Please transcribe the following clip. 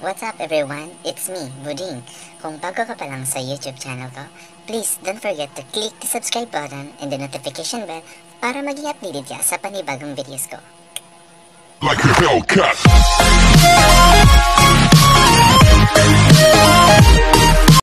What's up everyone? It's me, Buding. Kung bago ka pa lang sa YouTube channel ko, please don't forget to click the subscribe button and the notification bell para maging updated ka sa panibagong videos ko. Like a Hellcat.